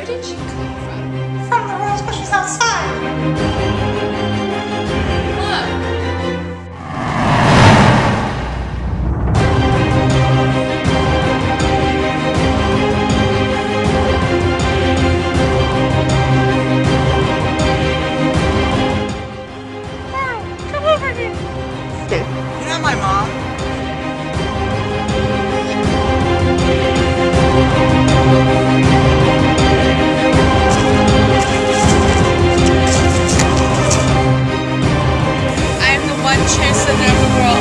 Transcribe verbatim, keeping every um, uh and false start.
did she come from? From the rose bushes outside. Look. Mom, come over here. You're not my mom. I am the one true sinner of the world.